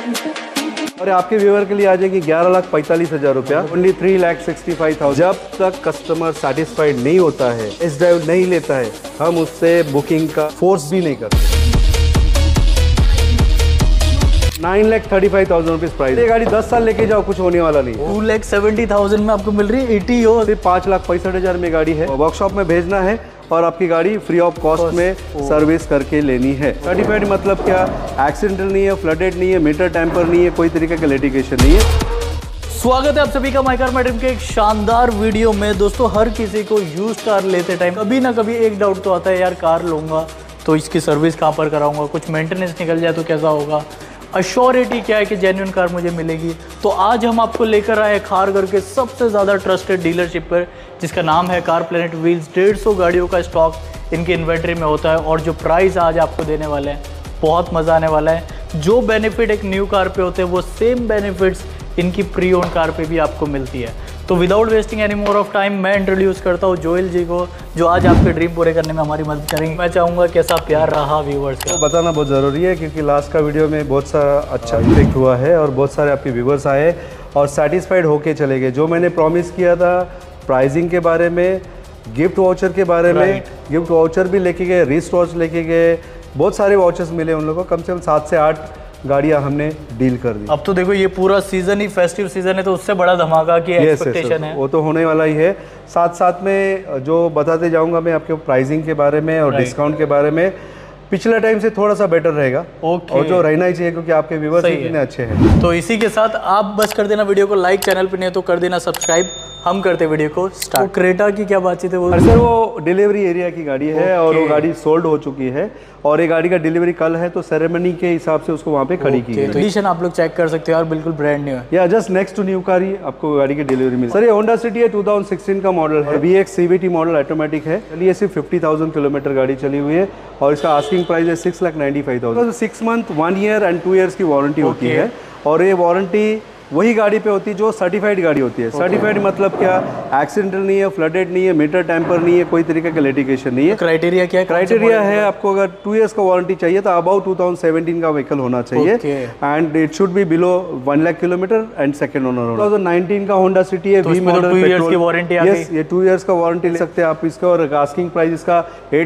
और आपके व्यूअर के लिए आ जाएगी 11,45,000 रुपया, ओनली 3,65,000। जब तक कस्टमर सेटिस्फाइड नहीं होता है, टेस्ट ड्राइव नहीं लेता है, हम उससे बुकिंग का फोर्स भी नहीं करते। 9,35,000 रुपीज प्राइस। ये गाड़ी 10 साल लेके जाओ, कुछ होने वाला नहीं। 2,70,000 में आपको मिल रही है ETO। सिर्फ 5,65,000 में गाड़ी है। वर्कशॉप में भेजना है और आपकी गाड़ी फ्री ऑफ कॉस्ट में सर्विस करके लेनी है। सर्टिफाइड मतलब क्या? एक्सीडेंटल नहीं है, फ्लडेड नहीं है, मीटर टेम्पर नहीं है, कोई तरीके का लिटिगेशन नहीं है। स्वागत है आप सभी का माय कार माय ड्रीम के एक शानदार वीडियो में। दोस्तों, हर किसी को यूज कार लेते टाइम कभी ना कभी एक डाउट तो आता है, यार कार लूँगा तो इसकी सर्विस कहाँ पर कराऊंगा, कुछ मेंटेनेंस निकल जाए तो कैसा होगा, अश्योरिटी क्या है कि जेन्युइन कार मुझे मिलेगी। तो आज हम आपको लेकर आए खारघर के सबसे ज़्यादा ट्रस्टेड डीलरशिप पर, जिसका नाम है कार प्लेनेट व्हील्स। 150 गाड़ियों का स्टॉक इनकी इन्वेंट्री में होता है और जो प्राइस आज आपको देने वाले हैं, बहुत मज़ा आने वाला है। जो बेनिफिट एक न्यू कार पे होते हैं, वो सेम बेनिफिट्स इनकी प्री ओन कार पे भी आपको मिलती है। तो without wasting any more of time, मैं इंट्रोड्यूस करता हूँ जोएल जी को, जो आज आपके ड्रीम पूरे करने में हमारी मदद करेंगे। मैं चाहूँगा कैसा प्यार रहा व्यूवर्स का, तो बताना बहुत ज़रूरी है, क्योंकि लास्ट का वीडियो में बहुत सारा अच्छा इफेक्ट हुआ है और बहुत सारे आपके व्यूवर्स आए और सेटिस्फाइड होके चले गए। जो मैंने प्रॉमिस किया था प्राइसिंग के बारे में, गिफ्ट वाउचर के बारे में, गिफ्ट वाउचर भी लेके गए, रिस्ट वॉच लेके गए, बहुत सारे वाउचर्स मिले उन लोगों को। कम से कम 7 से 8 गाड़ियां हमने डील कर दी। अब तो देखो ये पूरा सीजन ही फेस्टिव सीजन है, तो उससे बड़ा धमाका की एक्सपेक्टेशन है। वो तो होने वाला ही है। साथ साथ में जो बताते जाऊंगा मैं आपके प्राइसिंग के बारे में और डिस्काउंट के बारे में, पिछला टाइम से थोड़ा सा बेटर रहेगा। और जो रहना ही चाहिए, क्योंकि आपके व्यूअर्स इतने अच्छे हैं। तो इसी के साथ आप बस कर देना वीडियो को लाइक, चैनल पे नहीं तो कर देना सब्सक्राइब। हम करते वीडियो को स्टार्ट। तो क्रेटा की क्या बातचीत है? वो सर वो डिलीवरी एरिया की गाड़ी है और वो गाड़ी सोल्ड हो चुकी है और ये गाड़ी का डिलीवरी कल है, तो सेरेमनी के हिसाब से उसको वहाँ पे खड़ी की है। कंडीशन आप लोग चेक कर सकते हो यार, बिल्कुल ब्रांड न्यू है। या just next to new car ही आपको गाड़ी की डिलीवरी मिली। सर ये होंडा सिटी है, 2016 का मॉडल है, VX CVT मॉडल ऑटोमेटिक है। चलिए सिर्फ 50,000 किलोमीटर गाड़ी चली हुई है और इसका आस्किंग प्राइस है 6,95,000। 6 मंथ, 1 ईयर एंड 2 ईयर्स की वारंटी होती है और ये वारंटी वही गाड़ी पे होती है जो सर्टिफाइड गाड़ी होती है। सर्टिफाइड मतलब क्या? एक्सीडेंटल नहीं है, फ्लडेड नहीं है, मीटर टेम्पर नहीं है, कोई तरीके का लिटिगेशन नहीं है। क्राइटेरिया क्या है? क्राइटेरिया है आपको अगर 2 इयर्स का वारंटी चाहिए तो अबाउट 2017 का व्हीकल होना चाहिए and it should be below 1 lakh kilometre and second owner होना। 2019 का होंडा सिटी है, वी मॉडल, 2 इयर्स की वारंटी आ गई। यस, ये 2 इयर्स का वारंटी ले सकते हैं आप इसका और आस्किंग प्राइस इसका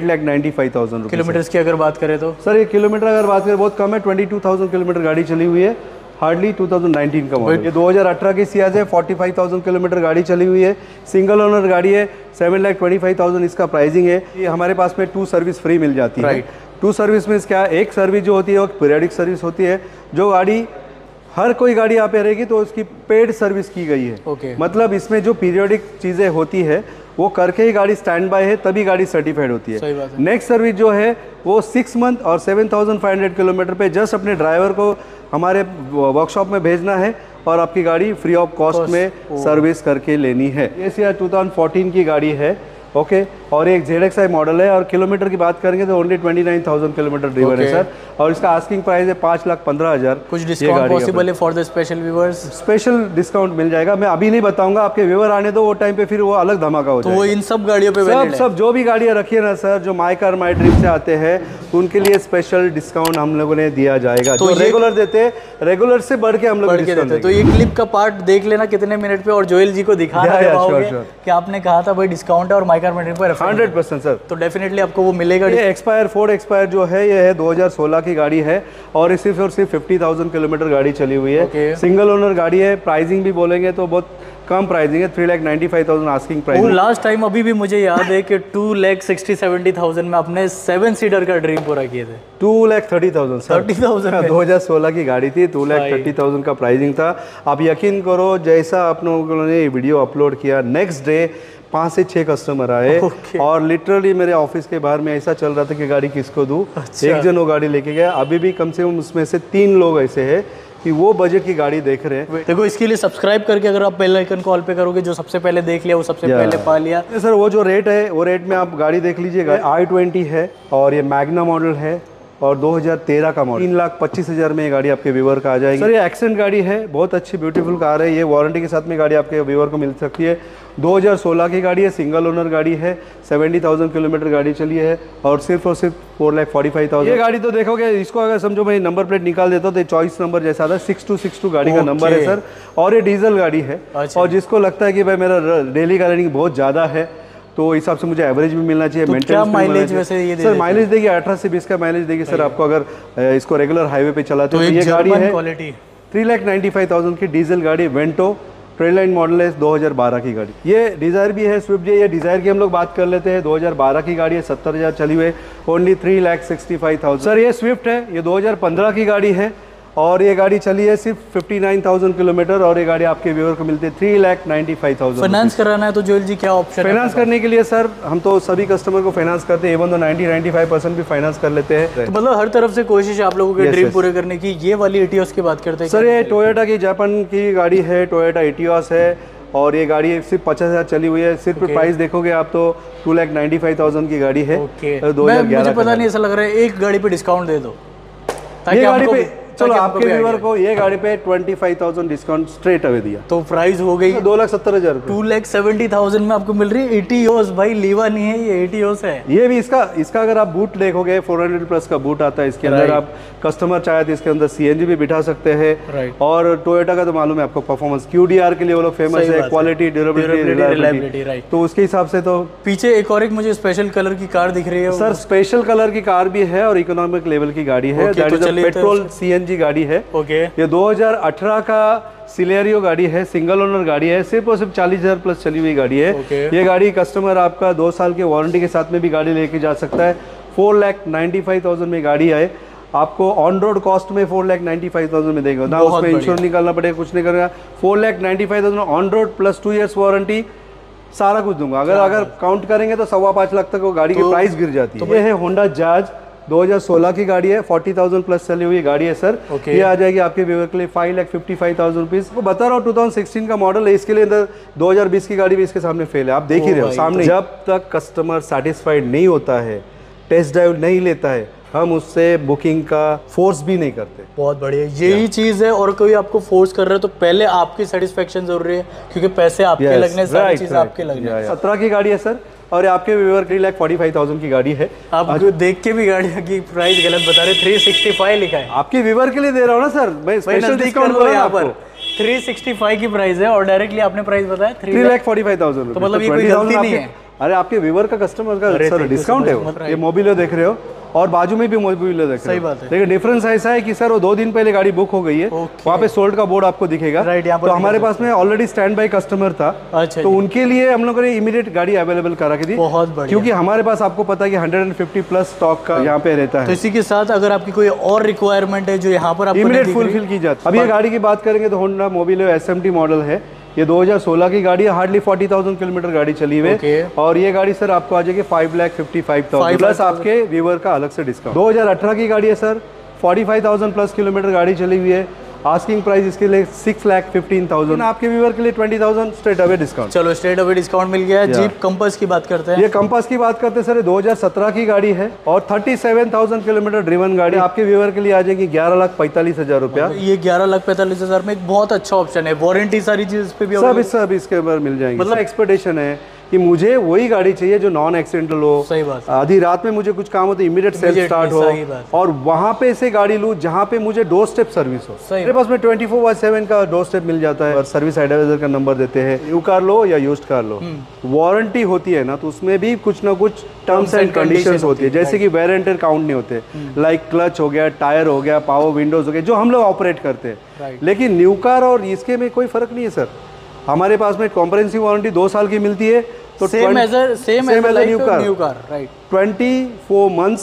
8,95,000 रुपये। किलोमीटर्स की अगर बात करें तो सर ये किलोमीटर अगर बात करें बहुत कम है, 22,000 किलोमीटर गाड़ी चली हुई है, हार्डली 2019 का मॉडल। ये 2018 की सियाज है, 45,000 किलोमीटर गाड़ी चली हुई है, सिंगल ओनर गाड़ी है, 7,25,000 इसका प्राइसिंग है। ये हमारे पास में 2 सर्विस फ्री मिल जाती है। 2 सर्विस में क्या, एक सर्विस जो होती है वो पीरियडिक सर्विस होती है। जो गाड़ी हर कोई गाड़ी यहाँ पे रहेगी तो उसकी पेड सर्विस की गई है। मतलब इसमें जो पीरियडिक चीज़ें होती है वो करके ही गाड़ी स्टैंड बाय है, तभी गाड़ी सर्टिफाइड होती है। नेक्स्ट सर्विस जो है वो 6 मंथ और 7,500 किलोमीटर पे जस्ट अपने ड्राइवर को हमारे वर्कशॉप में भेजना है और आपकी गाड़ी फ्री ऑफ कॉस्ट में सर्विस करके लेनी है। ये 2014 की गाड़ी है, ओके। और एक ZXi मॉडल है और किलोमीटर की बात करेंगे तो ओनली 29,000 किलोमीटर ड्रिवन है सर। और इसका आस्किंग प्राइस है 5,15,000। कुछ डिस्काउंट पॉसिबल है for the special viewers? Special discount मिल जाएगा, मैं अभी नहीं बताऊंगा, आपके व्यूअर आने दो, वो टाइम पे फिर वो अलग धमाका हो जाएगा। तो वो इन सब गाड़ियों पे सब जो भी गाड़ियाँ रखी है ना सर, जो माय कार माय ड्रीम से आते हैं उनके लिए स्पेशल डिस्काउंट हम लोगों ने दिया जाएगा। तो रेगुलर देते हैं, रेगुलर से बढ़ के हम लोग देते हैं। तो ये क्लिप का पार्ट देख लेना कितने मिनट पे, और जोएल जी को दिखाना कि आपने कहा था भाई डिस्काउंट है और माय कार माय ड्रीम पर 100% सर। तो डेफिनेटली आपको वो मिलेगा। ये फोर्ड एक्सपायर जो है ये है 2016 की गाड़ी है और सिर्फ 50,000 किलोमीटर गाड़ी चली हुई है। सिंगल ओनर गाड़ी है। प्राइसिंग भी बोलेंगे तो बहुत कम प्राइसिंग है, 3,95,000 आस्किंग प्राइस। लास्ट टाइम अभी भी मुझे याद है कि 2,60,70,000 में अपने 7 सीटर का ड्रीम पूरा किए थे। 2,30,000 सर, 30,000 2016 की गाड़ी थी, 2,30,000 का प्राइसिंग था। आप यकीन करो, जैसा आप लोगों ने वीडियो अपलोड किया, नेक्स्ट डे 5 से 6 कस्टमर आए और लिटरली मेरे ऑफिस के बाहर में ऐसा चल रहा था कि गाड़ी किसको दूं। एक जन वो गाड़ी लेके गया। अभी भी कम से कम उसमें से 3 लोग ऐसे हैं कि वो बजट की गाड़ी देख रहे हैं। देखो, इसके लिए सब्सक्राइब करके अगर आप बेल आइकन कॉल पे करोगे, जो सबसे पहले देख लिया वो सबसे पहले पा लिया। सर वो जो रेट है वो रेट में आप गाड़ी देख लीजिएगा। i20 है और ये मैग्ना मॉडल है और 2013 का मॉडल, 3,25,000 में ये गाड़ी आपके व्यूअर का आ जाएगी। सर ये एक्सेंट गाड़ी है, बहुत अच्छी ब्यूटीफुल कार है। ये वारंटी के साथ में गाड़ी आपके व्यूअर को मिल सकती है। 2016 की गाड़ी है, सिंगल ओनर गाड़ी है, 70,000 किलोमीटर गाड़ी चली है और सिर्फ 4,45,000। ये गाड़ी तो देखोगे, इसको अगर समझो मैं नंबर प्लेट निकाल देता हूँ तो चॉइस नंबर जैसा था, 6262 गाड़ी का नंबर है सर। और ये डीजल गाड़ी है। और जिसको लगता है कि भाई मेरा डेली का रनिंग बहुत ज़्यादा है तो हिसाब से मुझे एवरेज भी मिलना चाहिए, मेंटेनेंस भी माइलेज वैसे ये सर माइलेज देगी 18 से 20 का माइलेज देगी सर आपको, अगर इसको रेगुलर हाईवे पे चलाते हो। ये गाड़ी है 3,95,000 की डीजल गाड़ी, वेंटो ट्रेल लाइन मॉडल है, 2012 की गाड़ी। ये डिज़ायर भी है, स्विफ्ट है। ये डिज़ायर की हम लोग बात कर लेते हैं, 2012 की गाड़ी है, 70,000 चली हुई है, ओनली 3,65,000। सर ये स्विफ्ट है, ये 2015 की गाड़ी है और ये गाड़ी चली है सिर्फ 59,000 किलोमीटर और ये गाड़ी आपके व्यूअर को मिलती है 3,95,000। फाइनेंस कराना है तो जोएल जी क्या ऑप्शन है? फाइनेंस करने के लिए सर हम तो सभी कस्टमर को फाइनेंस करते हैं, एवन तो 90-95% भी फाइनेंस कर लेते हैं। तो मतलब हर तरफ से कोशिश आप लोगों के ड्रीम पूरे करने की। ये वाली एटियोस की बात करते हैं सर, ये टोयोटा की जापान की गाड़ी है, टोयोटा एटियोस है और ये गाड़ी सिर्फ 50,000 चली हुई है। सिर्फ प्राइस देखोगे आप तो 2,95,000 की गाड़ी है। 2011 मुझे पता नहीं, ऐसा लग रहा है एक गाड़ी पे डिस्काउंट दे दो ये गाड़ी पे। चलो आपके व्यूअर को ये गाड़ी पे 25,000 डिस्काउंट स्ट्रेट अवे दिया तो प्राइस हो गई 2,70,000। 2,70,000 में आपको मिल रही है एटियोस। भाई लीवा नहीं है, ये एटियोस है। ये भी इसका अगर आप बूट देखोगे 400 प्लस का बूट आता है इसके अंदर। आप कस्टमर चाहे तो इसके अंदर सीएनजी भी बिठा सकते हैं। और टोयोटा का तो मालूम है आपको, परफॉर्मेंस QDR के लिए वो लोग फेमस है, क्वालिटी, ड्यूरेबिलिटी, तो उसके हिसाब से। तो पीछे एक और मुझे स्पेशल कलर की कार दिख रही है सर, स्पेशल कलर की कार भी है और इकोनॉमिक लेवल की गाड़ी है, पेट्रोल CNG गाड़ी है। ये 2018 का सिलेरियो गाड़ी है, सिंगल ओनर गाड़ी है, सिर्फ और सिर्फ 40,000 प्लस चली हुई गाड़ी है। ये गाड़ी कस्टमर आपका 2 साल के वारंटी के साथ में भी गाड़ी लेके जा सकता है। 4,95,000 में गाड़ी आए, आपको ऑन रोड कॉस्ट में 4,95,000 में देगा ना, उसमें इंश्योरेंस निकालना पड़ेगा, कुछ नहीं करेगा। 4,95,000 on road plus 2 years warranty, सारा कुछ दूंगा। अगर काउंट करेंगे तो 5.25 लाख तक वो गाड़ी की प्राइस गिर जाती है। ये है होंडा जाज, 2016 की गाड़ी है, 40,000 प्लस चली हुई गाड़ी है सर। ये आ जाएगी आपके व्यूअर के लिए 5,55,000 रुपीज। वो बता रहा हूँ 2016 का मॉडल है, इसके लिए अंदर 2020 की गाड़ी भी इसके सामने फेल है, आप देख ही रहे हो सामने। जब तक कस्टमर सेटिस्फाइड नहीं होता है, टेस्ट ड्राइव नहीं लेता है, हम उससे बुकिंग का फोर्स भी नहीं करते। बहुत बढ़िया, यही चीज है। और कोई आपको फोर्स कर रहा है तो पहले आपकी सेटिस्फेक्शन जरूरी है, क्योंकि पैसे आपके लगने, सारी चीज आपके लगने। 17 की गाड़ी है सर और आपके व्यूअर 3,45,000 की गाड़ी है। आप देख के भी गाड़ी की प्राइस गलत बता रहे, 365 लिखा है। आपके व्यूअर के लिए दे रहा हूँ ना सर, मैं स्पेशल डिस्काउंट कर रहा हूँ। 365 की प्राइस है और डायरेक्टली आपने प्राइस बताया 3,45,000। तो मतलब ये कोई गलती नहीं है। अरे आपके व्यूअर का कस्टमर का सर डिस्काउंट है वो। ये मोबिलो देख रहे हो और बाजू में भी मोबिलो देख रहे हो। सही बात है। लेकिन डिफरेंस ऐसा है कि सर वो 2 दिन पहले गाड़ी बुक हो गई है, वहाँ पे सोल्ड का बोर्ड आपको दिखेगा। तो हमारे पास में ऑलरेडी स्टैंड बाई कस्टमर था, तो उनके लिए हम लोगों ने इमीडिएट गाड़ी अवेलेबल करा के दी। बहुत बढ़िया, क्योंकि हमारे पास आपको पता है कि 150 प्लस स्टॉक का यहाँ पे रहता है। तो इसी के साथ अगर आपकी कोई और रिक्वायरमेंट है जो यहाँ पर इमीडिएट फुलफिल की जाती है। अब ये गाड़ी की बात करेंगे तो होंडा मोबिलो SMT मॉडल है, ये 2016 की गाड़ी है, हार्डली 40,000 किलोमीटर गाड़ी चली हुई है। और ये गाड़ी सर आपको आ जाएगी 5,55,000 प्लस आपके व्यूअर का अलग से डिस्काउंट। 2018 की गाड़ी है सर, 45,000 प्लस किलोमीटर गाड़ी चली हुई है। आस्किंग प्राइस इसके लिए 6,15,000, आपके व्यूअर के लिए 20,000 स्ट्रेट अवे डिस्काउंट। चलो स्ट्रेट अवे डिस्काउंट मिल गया। जीप कंपास की बात करते हैं। ये कंपास की बात करते हैं सर, 2017 की गाड़ी है और 37,000 किलोमीटर ड्रिवन गाड़ी आपके व्यूअर के लिए आ जाएगी 11,45,000 रुपया। ये 11,45,000 में एक बहुत अच्छा ऑप्शन है, वारंटी सारी चीज पे भी सब इसके ऊपर मिल जाएंगे। मतलब एक्सपेक्टेशन है कि मुझे वही गाड़ी चाहिए जो नॉन एक्सीडेंटल हो। सही बात। आधी रात में मुझे कुछ काम हो तो इमीडिएट सेल्फ स्टार्ट हो और वहां पे से गाड़ी लूँ जहाँ पे मुझे डोर स्टेप सर्विस हो। मेरे पास में 24/7 का डोर स्टेप मिल जाता है और सर्विस एडवाइजर का नंबर देते हैं। न्यू कार लो या यूज्ड कार लो, वारंटी होती है ना, तो उसमें भी कुछ ना कुछ टर्म्स एंड कंडीशंस होती है, जैसे कि वेयर एंड टेयर काउंट नहीं होते, लाइक क्लच हो गया, टायर हो गया, पावर विंडोज हो गया, जो हम लोग ऑपरेट करते हैं। लेकिन न्यू कार और इसके में कोई फर्क नहीं है सर। हमारे पास में कॉम्प्रिहेंसिव वारंटी 2 साल की मिलती है, तो same as new car, right. 24 months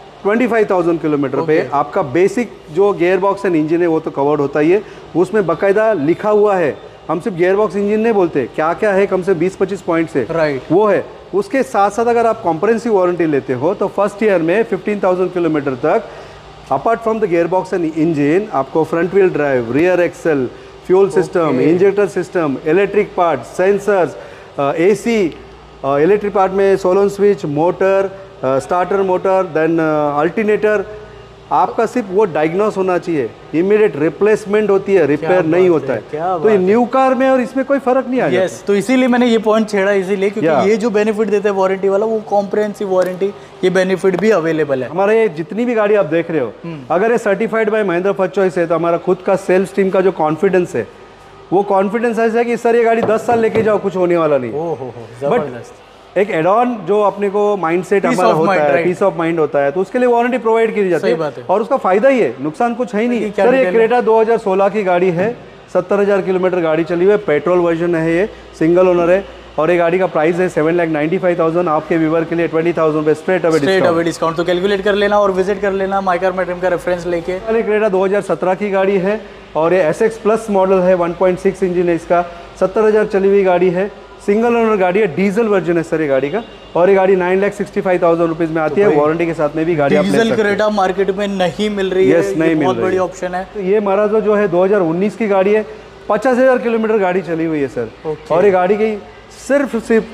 25,000 kilometre पे आपका बेसिक जो गियर बॉक्स एंड इंजन है वो तो कवर्ड होता ही है, उसमें बाकायदा लिखा हुआ है। हम सिर्फ गियर बॉक्स इंजन नहीं बोलते, क्या क्या है कम से 20-25 पॉइंट से, राइट, वो है। उसके साथ साथ अगर आप कॉम्प्रिहेंसिव वारंटी लेते हो तो फर्स्ट ईयर में 15,000 किलोमीटर तक apart from the gear box and engine आपको front wheel drive, rear axle, fuel system, injector system, electric part, sensors, AC, electric part में solenoid switch, motor, starter motor, then alternator, आपका सिर्फ वो diagnose होना चाहिए, immediate replacement होती है, repair नहीं होता है। तो ये न्यू कार में और इसमें कोई फर्क नहीं आ जाता। तो इसीलिए मैंने ये पॉइंट छेड़ा, इसीलिए क्योंकि ये जो बेनिफिट देता है वारंटी वाला, वो कॉम्प्रिहेंसिव वारंटी, ये बेनिफिट भी अवेलेबल है। हमारे ये जितनी भी गाड़ी आप देख रहे हो, अगर ये certified by Mahindra First Choice है, तो हमारा खुद का सेल्स टीम का जो कॉन्फिडेंस है, वो कॉन्फिडेंस ऐसा है कि सर ये गाड़ी 10 साल लेके जाओ, कुछ होने वाला नहीं। जबरदस्त। एक एड ऑन जो अपने को माइंडसेट हमारा होता है, पीस ऑफ माइंड होता है, तो उसके लिए वारंटी प्रोवाइड की जाती है और उसका फायदा ही है, नुकसान कुछ है ही नहीं। सर ये क्रेटा 2016 की गाड़ी है, 70,000 किलोमीटर गाड़ी चली हुई है, पेट्रोल वर्जन है, ये सिंगल ओनर है और ये गाड़ी का प्राइस है 7,95,000। आपके व्यूवर के लिए 20,000 रुपए स्ट्रेट अवे डिस्काउंट। तो कैलकुलेट कर लेना और विजिट कर लेना माय कार माय ड्रीम का रेफरेंस लेके। क्रेटा 2017 की गाड़ी है और ये SX प्लस मॉडल है, 1.6 इंजन है इसका, 70,000 चली हुई गाड़ी है, सिंगल ओनर गाड़ी है, डीजल वर्जन है सर ये गाड़ी का, और ये गाड़ी 9,65,000 रुपीज में आती है, वारंटी के साथ में भी गाड़ी आप ले सकते हैं। डीजल क्रेटा मार्केट में नहीं मिल रही है, नहीं मिल बहुत रही बड़ी ऑप्शन है। तो ये माराजो जो है 2019 की गाड़ी है, 50,000 किलोमीटर गाड़ी चली हुई है सर, और ये गाड़ी की सिर्फ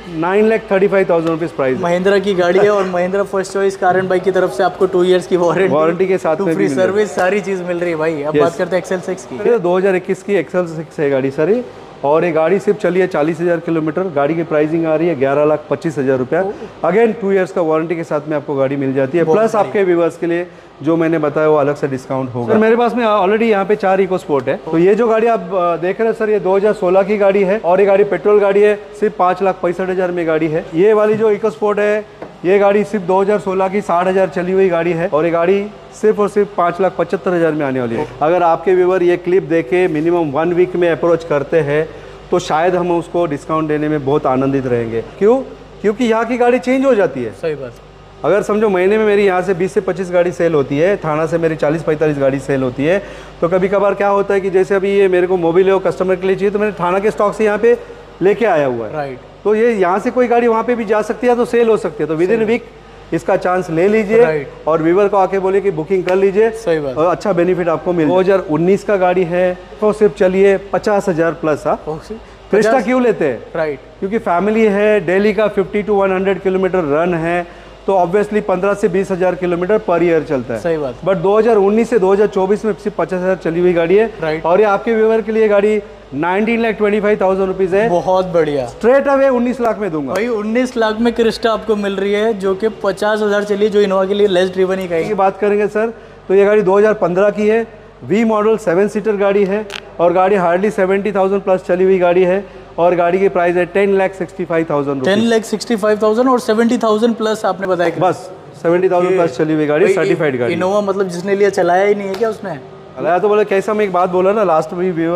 9,35,000 रुपीज प्राइस। महिंद्रा की गाड़ी है और महिंद्रा फर्स्ट चॉइस कारण भाई की तरफ से आपको 2 इयर्स की वारंटी के साथ में फ्री सर्विस, सारी चीज मिल रही है भाई। अब बात करते हैं XL6 की। 2021 की XL6 है गाड़ी सर, और ये गाड़ी सिर्फ चली है 40,000 किलोमीटर। गाड़ी की प्राइसिंग आ रही है 11,25,000 रुपया। अगेन 2 इयर्स का वारंटी के साथ में आपको गाड़ी मिल जाती है, प्लस आपके व्यूअर्स के लिए जो मैंने बताया वो अलग से डिस्काउंट होगा। सर मेरे पास में ऑलरेडी यहाँ पे 4 इको स्पोर्ट है। तो ये जो गाड़ी आप देख रहे हैं सर, ये 2016 की गाड़ी है और ये गाड़ी पेट्रोल गाड़ी है, सिर्फ 5,65,000 में गाड़ी है। ये वाली जो इको स्पोर्ट है, ये गाड़ी सिर्फ 2016 की 60,000 चली हुई गाड़ी है और ये गाड़ी सिर्फ और सिर्फ 5,75,000 में आने वाली है। अगर आपके व्यूअर ये क्लिप देखे मिनिमम 1 वीक में अप्रोच करते हैं तो शायद हम उसको डिस्काउंट देने में बहुत आनंदित रहेंगे। क्यों? क्योंकि यहाँ की गाड़ी चेंज हो जाती है। सही बात। अगर समझो महीने में मेरी यहाँ से 20 से 25 गाड़ी सेल होती है, थाना से मेरी 40-45 गाड़ी सेल होती है, तो कभी कभार क्या होता है कि जैसे अभी ये मेरे को मोबिलियो कस्टमर के लिए चाहिए, तो मैंने थाना के स्टॉक से यहाँ पे लेके आया हुआ है। राइट। तो ये यहाँ से कोई गाड़ी वहाँ पे भी जा सकती है, तो सेल हो सकती है। तो विद इन वीक इसका चांस ले लीजिए और व्यूअर को आके बोलिए कि बुकिंग कर लीजिए। सही बात। और अच्छा बेनिफिट आपको मिल। 2019 का गाड़ी है तो सिर्फ चलिए 50,000 प्लस। क्रिस्टा क्यों लेते हैं? राइट। क्योंकि फैमिली है, डेली का 50 to 100 किलोमीटर रन है, तो ऑब्वियसली 15 से 20,000 किलोमीटर पर ईयर चलता है। सही बात। बट 2019 से 2024 में सिर्फ 50,000 चली हुई गाड़ी है। राइट। और ये आपके व्यूअर के लिए गाड़ी 19,25,000 रुपीज है। बहुत बढ़िया। स्ट्रेट अवे 19 लाख में दूंगा भाई। 19 लाख में क्रिस्टा आपको मिल रही है, जो कि 50,000 चली, जो इनोवा के लिए लेस ड्रिवन ही कहेगी। बात करेंगे सर, तो ये गाड़ी 2015 की है, V मॉडल 7 सीटर गाड़ी है और गाड़ी हार्डली 70,000 प्लस चली हुई गाड़ी है और गाड़ी की प्राइस है 10,65,000 रुपीज। 10,65,000 और 70,000 प्लस आपने बताया। बस 70,000 प्लस चली हुई गाड़ी, सर्टिफाइड गाड़ी। इनोवा मतलब जिसने लिया चलाया ही नहीं है क्या उसने? चलाया तो बोले कैसा। मैं एक बात बोला ना लास्ट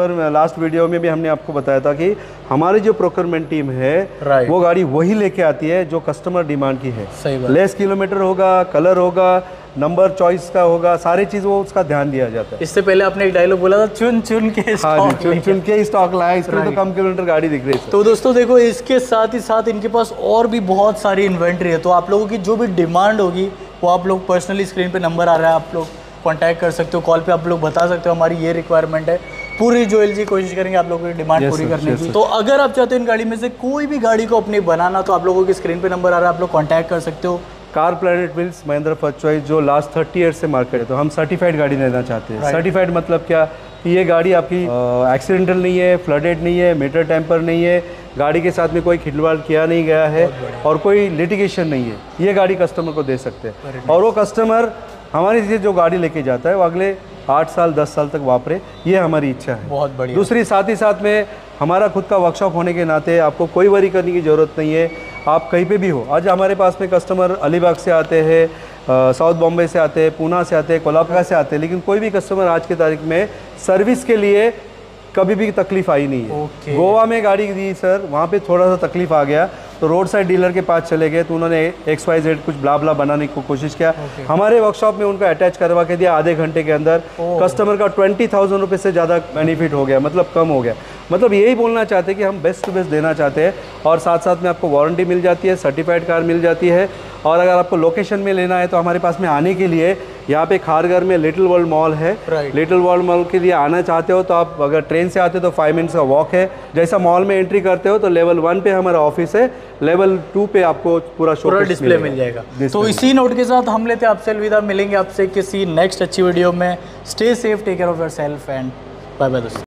वीडियो में भी हमने आपको बताया था कि हमारी जो प्रोक्योरमेंट टीम है वो गाड़ी वही लेके आती है जो कस्टमर डिमांड की है। सही बात। लेस किलोमीटर होगा, कलर होगा, नंबर चॉइस का होगा, सारी चीज वो उसका ध्यान दिया जाता है। इससे पहले आपने एक डायलॉग बोला था, चुन चुन के चुन के स्टॉक लाया, इसमें तो कम किलोमीटर गाड़ी दिख रही है। तो दोस्तों देखो, इसके साथ ही साथ इनके पास और भी बहुत सारी इन्वेंट्री है। तो आप लोगों की जो भी डिमांड होगी वो आप लोग पर्सनली स्क्रीन पे नंबर आ रहा है, आप लोग कांटेक्ट कर सकते हो, कॉल पे आप लोग बता सकते हो हमारी ये रिक्वायरमेंट है। पूरी जो LG कोशिश करेंगे आप लोगों की डिमांड पूरी करने की। तो अगर आप चाहते हो इन गाड़ी में से कोई भी गाड़ी को अपनी बनाना, तो आप लोगों की स्क्रीन पे नंबर आ रहा है, आप लोग कांटेक्ट कर सकते हो। Car Planet Wheels Mahindra First Choice जो लास्ट 30 ईयर्स से मार्केट है, तो हम सर्टिफाइड गाड़ी लेना चाहते हैं। सर्टिफाइड मतलब क्या कि ये गाड़ी आपकी एक्सीडेंटल नहीं है, फ्लडेड नहीं है, मीटर टेम्पर नहीं है, गाड़ी के साथ में कोई खिलवाड़ किया नहीं गया है और कोई लिटिगेशन नहीं है। ये गाड़ी कस्टमर को दे सकते हैं और वो कस्टमर हमारी से जो गाड़ी लेके जाता है वो अगले 8 साल 10 साल तक वापरे, ये हमारी इच्छा है। बहुत बढ़िया। दूसरी साथ ही साथ में हमारा खुद का वर्कशॉप होने के नाते आपको कोई वरी करने की ज़रूरत नहीं है। आप कहीं पे भी हो, आज हमारे पास में कस्टमर अलीबाग से आते हैं, साउथ बॉम्बे से आते हैं, पूना से आते हैं, कोलकाता से आते हैं, लेकिन कोई भी कस्टमर आज की तारीख में सर्विस के लिए कभी भी तकलीफ आई नहीं है। गोवा में गाड़ी दी सर, वहाँ पे थोड़ा सा तकलीफ आ गया तो रोड साइड डीलर के पास चले गए, तो उन्होंने XYZ कुछ ब्ला ब्ला बनाने की कोशिश किया। हमारे वर्कशॉप में उनका अटैच करवा के दिया, आधे घंटे के अंदर कस्टमर का 20,000 रुपये से ज़्यादा बेनिफिट हो गया, मतलब कम हो गया। मतलब यही बोलना चाहते हैं कि हम बेस्ट टू बेस्ट देना चाहते हैं और साथ साथ में आपको वारंटी मिल जाती है, सर्टिफाइड कार मिल जाती है। और अगर आपको लोकेशन में लेना है तो हमारे पास में आने के लिए यहाँ पे खारघर में लिटिल वर्ल्ड मॉल है। Right. लिटिल वर्ल्ड मॉल के लिए आना चाहते हो तो आप अगर ट्रेन से आते हो तो 5 मिनट्स का वॉक है। जैसा मॉल में एंट्री करते हो तो लेवल 1 पे हमारा ऑफिस है, लेवल 2 पे आपको पूरा डिस्प्ले मिल जाएगा। तो इसी नोट के साथ हम लेते हैं आपसे अलविदा, मिलेंगे आपसे किसी नेक्स्ट अच्छी वीडियो में। Stay safe, take care of yourself and bye bye दोस्तों।